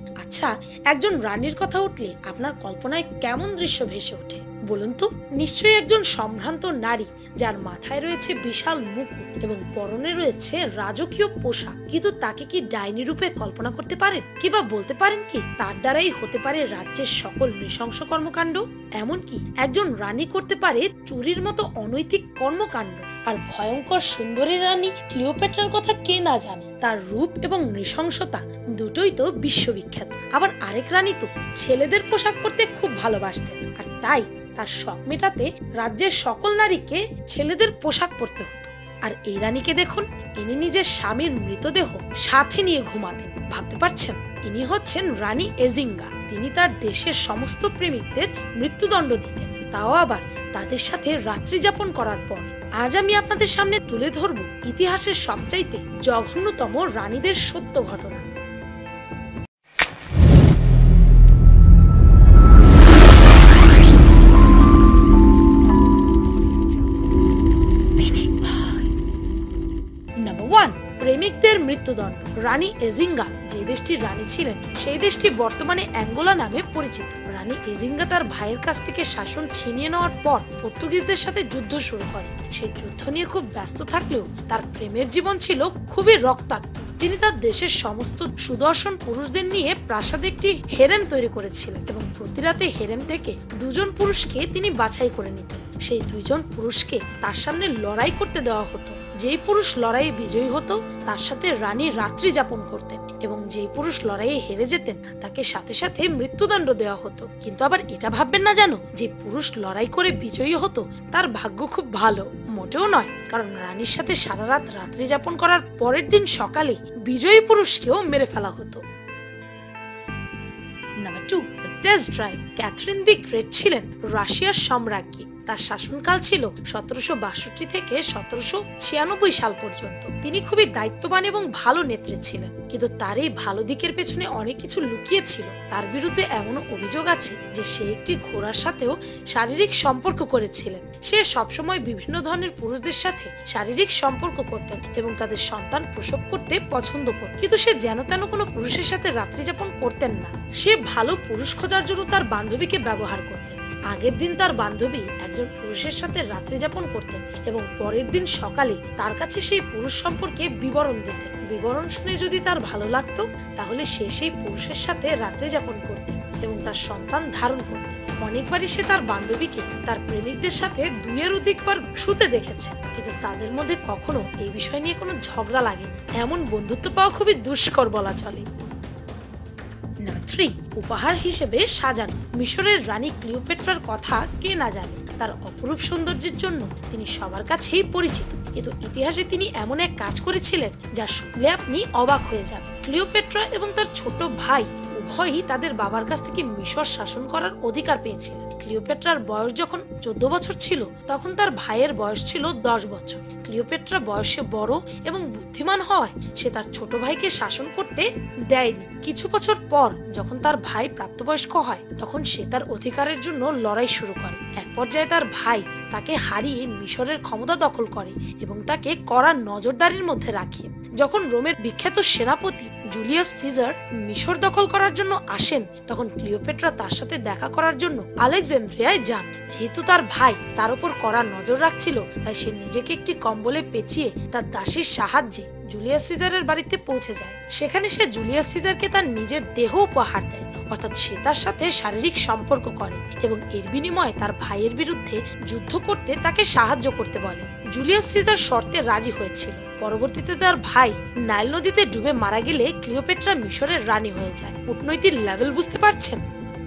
আচ্ছা, একজন রানীর কথা উঠলে আপনার কল্পনায় কেমন দৃশ্য ভেসে ওঠে বলুন তো? নিশ্চয়ই একজন সম্ভ্রান্ত নারী, যার মাথায় রয়েছে বিশাল মুকুট এবং পরনে রয়েছে রাজকীয় পোশাক। কিন্তু তাকে কি ডাইনি রূপে কল্পনা করতে পারেন? কিংবা বলতে পারেন কি তার দ্বারাই হতে পারে রাজ্যের সকল নৃশংস কর্মকাণ্ড? এমনকি একজন রানী করতে পারে চুরির মতো অনৈতিক কর্মকাণ্ড। আর ভয়ঙ্কর সুন্দরী রানী ক্লিওপেট্রার কথা কে না জানে? তার রূপ এবং নৃশংসতা দুটোই তো বিশ্ববিখ্যাত। আবার আরেক রানী তো ছেলেদের পোশাক পরতে খুব ভালোবাসতেন, আর তাই তার শখ মেটাতে রাজ্যের সকল নারীকে ছেলেদের পোশাক পরতে হতো। আর এই রানীকে দেখুন, ইনি নিজের স্বামীর মৃতদেহ সাথে নিয়ে ঘুমাতেন। ভাবতে পারছেন? ইনি হচ্ছেন রানী এজিঙ্গা। তিনি তার দেশের সমস্ত প্রেমিকদের মৃত্যুদণ্ড দিতেন, তাও আবার তাদের সাথে রাত্রি যাপন করার পর। আজ আমি আপনাদের সামনে তুলে ধরব ইতিহাসের সবচাইতে জঘন্যতম রানীদের সত্য ঘটনা। প্রেমিকদের মৃত্যুদণ্ড। রানী এজিঙ্গা যে দেশটির রানী ছিলেন, সেই দেশটি বর্তমানে অ্যাঙ্গোলা নামে পরিচিত। রানী এজিঙ্গা তার ভাইয়ের কাছ থেকে শাসন ছিনিয়ে নেওয়ার পর পর্তুগিজদের সাথে যুদ্ধ শুরু করেন। সেই যুদ্ধ নিয়ে খুব ব্যস্ত থাকলেও তার প্রেমের জীবন ছিল খুবই রক্তাক্ত। তিনি তার দেশের সমস্ত সুদর্শন পুরুষদের নিয়ে প্রাসাদে একটি হেরেম তৈরি করেছিলেন এবং প্রতি রাতে হেরেম থেকে দুজন পুরুষকে তিনি বাছাই করে নিতেন। সেই দুইজন পুরুষকে তার সামনে লড়াই করতে দেওয়া হতো। যেই পুরুষ লড়াইয়ে বিজয়ী হতো তার সাথে রানী রাত্রি যাপন করতেন, এবং যেই পুরুষ লড়াইয়ে হেরে যেতেন তাকে সাথে সাথে মৃত্যুদণ্ড দেওয়া হতো। কিন্তু আবার এটা ভাববেন না জানো, যে পুরুষ লড়াই করে বিজয়ী হতো তার ভাগ্য খুব ভালো, মোটেও নয়। কারণ রানীর সাথে সারা রাত রাত্রি যাপন করার পরের দিন সকালে বিজয়ী পুরুষকেও মেরে ফেলা হতো। Number 2, test drive. Catherine the great ছিলেন রাশিয়ার সম্রাজ্ঞী। তার শাসনকাল ছিল 1762 থেকে 1796 সাল পর্যন্ত। তিনি খুবই দায়িত্ববান এবং ভালো নেত্রী ছিলেন, কিন্তু তার এই ভালো দিকের পেছনে অনেক কিছু লুকিয়ে ছিল। তার বিরুদ্ধে এমনও অভিযোগ আছে যে সে একটি ঘোড়ার সাথেও শারীরিক সম্পর্ক করেছিলেন। সে সবসময় বিভিন্ন ধরনের পুরুষদের সাথে শারীরিক সম্পর্ক করতেন এবং তাদের সন্তান প্রসব করতে পছন্দ করতেন। কিন্তু সে যেন তেন কোনো পুরুষের সাথে রাত্রি যাপন করতেন না। সে ভালো পুরুষ খোঁজার জন্য তার বান্ধবীকে ব্যবহার করতেন। আগের দিন তার বান্ধবী একজন পুরুষের সাথে রাত্রি যাপন করতেন এবং পরের দিন সকালে তার কাছে সেই পুরুষ সম্পর্কে বিবরণ দিতেন। বিবরণ শুনে যদি তার ভালো লাগতো তাহলে সে সেই পুরুষের সাথে রাত্রি যাপন করতেন এবং তার সন্তান ধারণ করতেন। অনেকবারই সে তার বান্ধবীকে তার প্রেমিকদের সাথে 2-এর অধিকবার শুতে দেখেছে, কিন্তু তাদের মধ্যে কখনো এই বিষয় নিয়ে কোনো ঝগড়া লাগেনি। এমন বন্ধুত্ব পাওয়া খুবই দুষ্কর বলা চলে। নাম্বার 3, উপহার হিসেবে সাজানো। মিশরের রানী ক্লিওপেট্রার কথা কে না জানে? তার অপরূপ সৌন্দর্যের জন্য তিনি সবার কাছেই পরিচিত। কিন্তু ইতিহাসে তিনি এমন এক কাজ করেছিলেন যা শুনলে আপনি অবাক হয়ে যাবেন। ক্লিওপেট্রা এবং তার ছোট ভাই উভয়ই তাদের বাবার কাছ থেকে মিশর শাসন করার অধিকার পেয়েছিলেন। ক্লিওপেট্রার বয়স যখন 14 বছর ছিল, তখন তার ভাইয়ের বয়স ছিল 10 বছর। ক্লিওপেট্রা বয়সে বড় এবং বুদ্ধিমান হওয়ায় সে তার ছোট ভাইকে শাসন করতে দেয়নি। কিছু বছর পর যখন তার ভাই প্রাপ্তবয়স্ক হয়, তখন সে তার অধিকারের জন্য লড়াই শুরু করে। এক পর্যায়ে তার ভাই তাকে হারিয়ে মিশরের ক্ষমতা দখল করে এবং তাকে কড়া নজরদারির মধ্যে রাখে। যখন রোমের বিখ্যাত সেনাপতি জুলিয়াস সিজার মিশর দখল করার জন্য আসেন, তখন ক্লিওপেট্রা তার সাথে দেখা করার জন্য আলেকজান্দ্রিয়ায় যান। যেহেতু তার ভাই তার উপর কড়া নজর রাখছিল, তাই সে নিজেকে একটি কম্বলে পেঁচিয়ে তার দাসীর সাহায্যে জুলিয়াস সিজারের বাড়িতে পৌঁছে যায়। সেখানে সে জুলিয়াস সিজারকে তার নিজের দেহ উপহার দেয়, অর্থাৎ সে তার সাথে শারীরিক সম্পর্ক করে এবং এর বিনিময়ে তার ভাইয়ের বিরুদ্ধে যুদ্ধ করতে তাকে সাহায্য করতে বলে। জুলিয়াস সিজার শর্তে রাজি হয়েছিল। পরবর্তীতে তার ভাই নাইল নদীতে ডুবে মারা গেলে ক্লিওপেট্রা মিশরের রানী হয়ে যায়। কূটনৈতিক লেভেল বুঝতে পারছেন?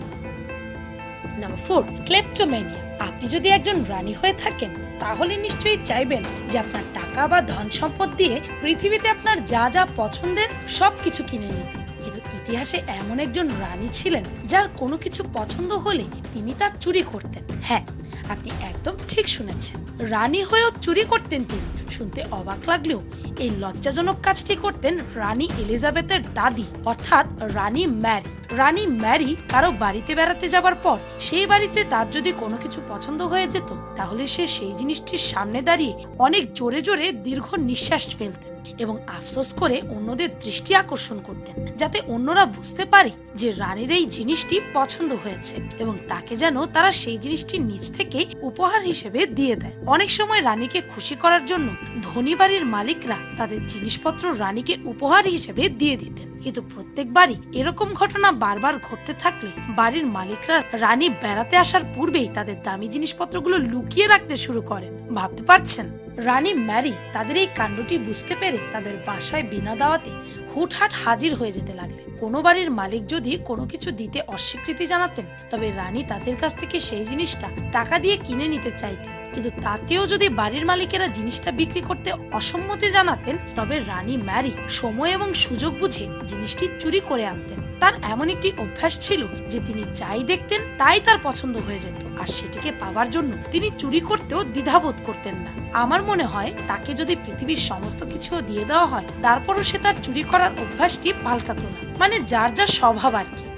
Number 4, kleptomania. আপনি যদি একজন রানী হয়ে থাকেন তাহলে নিশ্চয়ই চাইবেন যে আপনার টাকা বা ধন সম্পদ দিয়ে পৃথিবীতে আপনার যা যা পছন্দের সবকিছু কিনে নিতে। কিন্তু ইতিহাসে এমন একজন রানী ছিলেন যার কোনো কিছু পছন্দ হলে তিনি তা চুরি করতেন। হ্যাঁ, আপনি একদম ঠিক শুনেছেন, রানী হয়েও চুরি করতেন তিনি। শুনতে অবাক লাগলেও এই লজ্জাজনক কাজটি করতেন রানী এলিজাবেথের দাদি, অর্থাৎ রানী ম্যারি। রানী ম্যারি কারো বাড়িতে বেড়াতে যাবার পর সেই বাড়িতে তার যদি কোনো কিছু পছন্দ হয়ে যেত, তাহলে সে সেই জিনিসটির সামনে দাঁড়িয়ে অনেক জোরে জোরে দীর্ঘ নিঃশ্বাস ফেলতেন এবং আফসোস করে অন্যদের দৃষ্টি আকর্ষণ করতেন, যাতে অন্যরা বুঝতে পারে যে রানীর এই জিনিসটি পছন্দ হয়েছে এবং তাকে যেন তারা সেই জিনিসটি নিজ থেকে উপহার হিসেবে দিয়ে দেয়। অনেক সময় রানীকে খুশি করার জন্য ধনী বাড়ির মালিকরা তাদের জিনিসপত্র রানীকে উপহার হিসেবে দিয়ে দিতেন, কিন্তু প্রত্যেকবারই এরকম ঘটনা বারবার ঘটতে থাকলে বাড়ির মালিকরা রানী বেড়াতে আসার পূর্বেই তাদের দামি জিনিসপত্রগুলো লুকিয়ে রাখতে শুরু করেন। ভাবতে পারছেন? রানী ম্যারি তাদের এই কাণ্ডটি বুঝতে পেরে তাদের বাসায় বিনা দাওয়াতে হুটহাট হাজির হয়ে যেতে লাগলেন। কোনো বাড়ির মালিক যদি কোনো কিছু দিতে অস্বীকৃতি জানাতেন, তবে রানী তাদের কাছ থেকে সেই জিনিসটা টাকা দিয়ে কিনে নিতে চাইতেন, কিন্তু তাতেও যদি বাড়ির মালিকেরা জিনিসটা বিক্রি করতে অসম্মতি জানাতেন, তবে রানী ম্যারি সময় এবং সুযোগ বুঝে জিনিসটি চুরি করে আনতেন। তার এমন একটি অভ্যাস ছিল যে তিনি যাই দেখতেন তাই তার পছন্দ হয়ে যেত, আর সেটিকে পাওয়ার জন্য তিনি চুরি করতেও দ্বিধাবোধ করতেন না। আমার মনে হয় তাকে যদি পৃথিবীর সমস্ত কিছু দিয়ে দেওয়া হয়, তারপরও সে তার চুরি করার অভ্যাসটি পাল্টাতো না। মানে যার যার স্বভাব আর কি।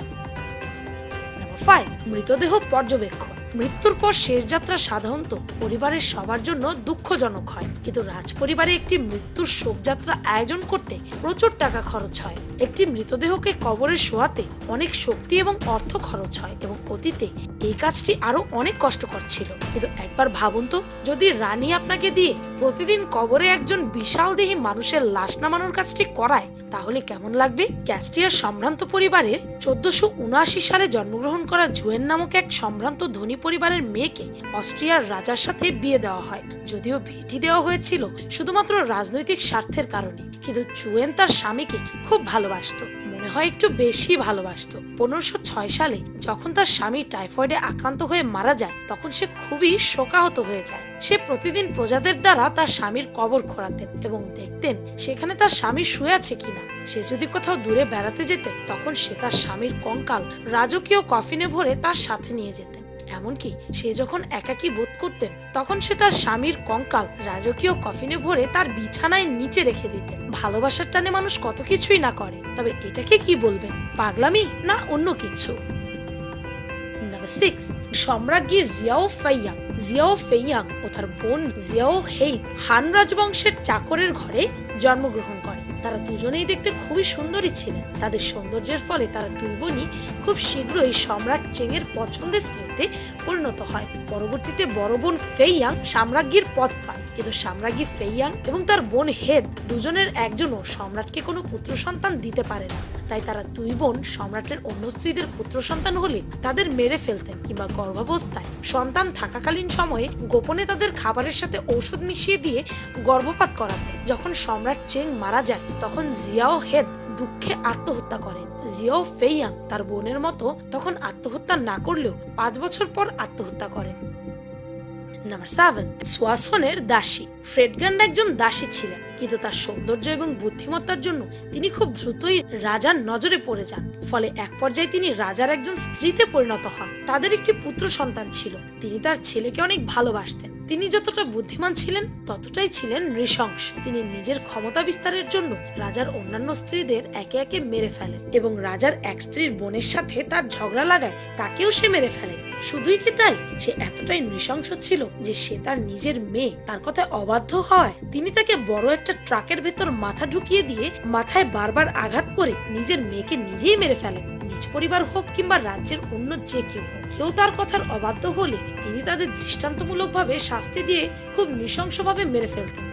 নাম্বার 5, মৃতদেহ পর্যবেক্ষণ। মৃত্যুর পর শেষ যাত্রা সাধারণত পরিবারের সবার জন্য দুঃখজনক হয়, কিন্তু রাজ পরিবারে একটি মৃত্যুর শোকযাত্রা আয়োজন করতে প্রচুর টাকা খরচ হয়। একটি মৃতদেহকে কবরে শোয়াতে অনেক শক্তি এবং অর্থ খরচ হয় এবং অতীতে এই কাজটি আরো অনেক কষ্টকর ছিল। কিন্তু একবার ভাবুন তো, যদি রানী আপনাকে দিয়ে প্রতিদিন কবরে একজন বিশাল দেহী মানুষের লাশ নামানোর কাজটি করায়, তাহলে কেমন লাগবে? ক্যাস্টিয়ার সম্ভ্রান্ত পরিবারে 1479 সালে জন্মগ্রহণ করা জুয়েন নামক এক সম্ভ্রান্ত ধনী পরিবারের মেয়েকে অস্ট্রিয়ার রাজার সাথে বিয়ে দেওয়া হয়। যদিও বিয়েটি দেওয়া হয়েছিল শুধুমাত্র রাজনৈতিক স্বার্থের কারণে, কিন্তু জুয়েন তার স্বামীকে খুব ভালোবাসতো, মনে হয় একটু বেশি ভালোবাসতো। 1506 সালে যখন তার স্বামী টাইফয়েডে আক্রান্ত হয়ে মারা যায়, তখন সে খুবই শোকাহত হয়ে যায়। সে প্রতিদিন প্রজাদের দ্বারা তার স্বামীর কবর খোঁড়াতেন এবং দেখতেন সেখানে তার স্বামী শুয়ে আছে কিনা। সে যদি কোথাও দূরে বেড়াতে যেতেন, তখন সে তার স্বামীর কঙ্কাল রাজকীয় কফিনে ভরে তার সাথে নিয়ে যেতেন। এমনকি সে যখন একাকী বোধ করতেন, তখন সে তার স্বামীর কঙ্কাল রাজকীয় কফিনে ভরে তার বিছানায় নিচে রেখে দিতেন। ভালোবাসার টানে মানুষ কত কিছুই না করে, তবে এটাকে কি বলবেন? পাগলামি না অন্য কিছু? নাম্বার 6, সম্রাজ্ঞী জিয়াও ফেইয়াং। জিয়াও ফেইয়াং ও তার বোন জিয়াও হেই হান রাজবংশের চাকরের ঘরে জন্মগ্রহণ করে। তারা দুজনেই দেখতে খুবই সুন্দরী ছিলেন। তাদের সৌন্দর্যের ফলে তারা দুই বোনই খুব শীঘ্রই সম্রাট চেং এর পছন্দের স্ত্রীতে পরিণত হয়। পরবর্তীতে বড় বোন ফেইয়াং সাম্রাজ্ঞীর পদ পায়, কিন্তু সাম্রাজ্ঞী ফেইয়াং এবং তার বোন হেদ দুজনের একজনও সম্রাটকে কোনো পুত্র সন্তান দিতে পারে না। তাই তারা দুই বোন সম্রাটের অন্য স্ত্রীদের পুত্র সন্তান হলে তাদের মেরে ফেলতেন, কিংবা গর্ভাবস্থায় সন্তান থাকাকালীন সময়ে গোপনে তাদের খাবারের সাথে ঔষধ মিশিয়ে দিয়ে গর্ভপাত করাতেন। যখন সম্রাট চেং মারা যায়, তখন জিয়াও হেদ দুঃখে আত্মহত্যা করেন। জিয়াও ফেইয়াং তার বোনের মতো তখন আত্মহত্যা না করলেও 5 বছর পর আত্মহত্যা করেন। নাম্বার 7, সোয়াসনের দাসী। ফ্রেডগান্ড একজন দাসী ছিলেন, কিন্তু তার সৌন্দর্য এবং বুদ্ধিমত্তার জন্য তিনি খুব দ্রুতই রাজার নজরে পড়ে যান। ফলে এক পর্যায়ে তিনি রাজার একজন স্ত্রীতে পরিণত হন। তাদের একটি পুত্র সন্তান ছিল। তিনি তার ছেলেকে অনেক ভালোবাসতেন। তিনি যতটা বুদ্ধিমান ছিলেন, ততটাই ছিলেন নৃশংস। তিনি নিজের ক্ষমতা বিস্তারের জন্য রাজার অন্যান্য স্ত্রীদের একে একে মেরে ফেলেন এবং রাজার এক স্ত্রীর বোনের সাথে তার ঝগড়া লাগায় তাকেও সে মেরে ফেলেন। শুধুই কি তাই, সে এতটাই নৃশংস ছিল যে সে তার নিজের মেয়ে তার কথায় অবাধ্য হওয়ায় তিনি তাকে বড় একটা ট্রাকের ভেতর মাথা ঢুকিয়ে দিয়ে মাথায় বারবার আঘাত করে নিজের মেয়েকে নিজেই মেরে ফেলেন। নিজ পরিবার হোক কিংবা রাজ্যের অন্য যে কেউ হোক, কেউ তার কথার অবাধ্য হলে তিনি তাদের দৃষ্টান্তমূলকভাবে শাস্তি দিয়ে খুব নৃশংসভাবে মেরে ফেলতেন।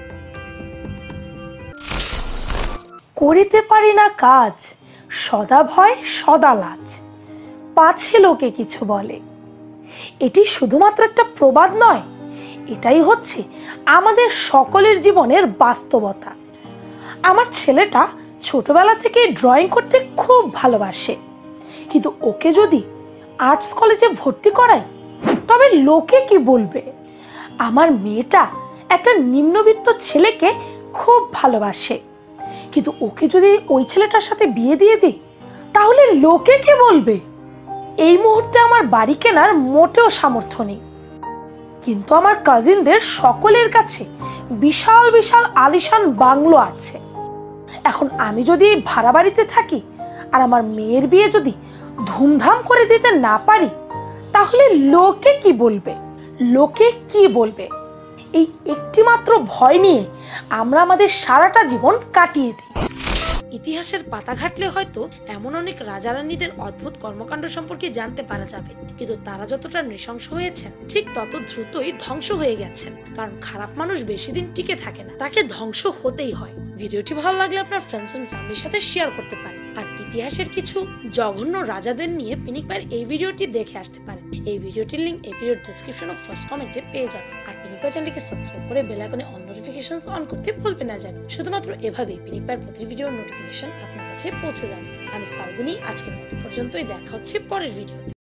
করিতে পারি না কাজ, সদা ভয় সদা লাজ, পাছে লোকে কিছু বলে। এটি শুধুমাত্র একটা প্রবাদ নয়, এটাই হচ্ছে আমাদের সকলের জীবনের বাস্তবতা। আমার ছেলেটা ছোটবেলা থেকে ড্রয়িং করতে খুব ভালোবাসে, কিন্তু ওকে যদি আর্টস কলেজে ভর্তি করাই, তবে লোকে কি বলবে? আমার মেয়েটা একটা নিম্নবিত্ত ছেলেকে খুব ভালোবাসে, কিন্তু ওকে যদি ওই ছেলেটার সাথে বিয়ে দিয়ে দিই, তাহলে লোকে কি বলবে? এই মুহূর্তে আমার বাড়ি কেনার মোটেও সামর্থ্য নেই, কিন্তু আমার কাজিনদের সকলের কাছে বিশাল বিশাল আলিশান বাংলো আছে। এখন আমি যদি ভাড়া বাড়িতে থাকি, আর আমার মেয়ের বিয়ে যদি ধুমধাম করে দিতে না পারি, তাহলে লোকে কি বলবে? লোকে কি বলবে? এই একটিমাত্র ভয় নিয়ে আমরা আমাদের সারাটা জীবন কাটিয়ে দিই। ইতিহাসের পাতা ঘাটলে হয়তো এমন অনেক রাজা রানীদের অদ্ভুত কর্মকাণ্ড সম্পর্কে জানতে পারা যাবে, কিন্তু তারা যতটা নৃশংস হয়েছেন ঠিক তত দ্রুতই ধ্বংস হয়ে গেছেন। কারণ খারাপ মানুষ বেশি দিন টিকে থাকে না, তাকে ধ্বংস হতেই হয়। ভিডিওটি ভালো লাগলে আপনার ফ্রেন্ডস এন্ড ফ্যামিলির সাথে শেয়ার করতে পারেন। আর ইতিহাসের কিছু জঘন্য রাজাদের নিয়ে পিনিকপির এই ভিডিওটি দেখে আসতে পারেন। এই ভিডিওটির লিংক এই ভিডিওর ডেসক্রিপশন ও ফার্স্ট কমেন্টে পেয়ে যাবেন। আর পিনিকপি চ্যানেলটিকে সাবস্ক্রাইব করে বেল আইকনে অল নোটিফিকেশনস অন করতে ভুলবেন না যেন। শুধুমাত্র এভাবেই পিনিকপির প্রতি ভিডিওর নোটিফিকেশন আপনার কাছে পৌঁছে যাবে। আমি ফাল্গুনি, আজকের মতো পর্যন্তই। দেখা হচ্ছে পরের ভিডিওতে।